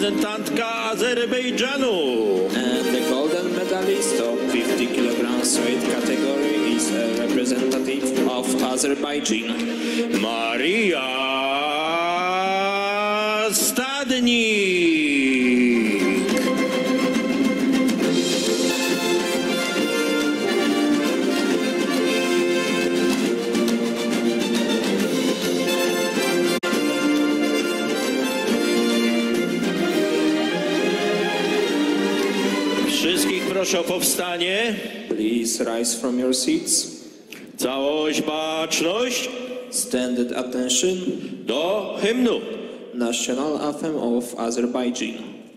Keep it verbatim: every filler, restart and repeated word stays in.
reprezentantka Azerbejdżanu. And the golden medalist of fifty kilograms weight category is a representative of Azerbaijan. Maria Stadnik. Wszystkich proszę o powstanie. Please rise from your seats. Całość, baczność Standard attention. do hymnu. National anthem of Azerbaijan.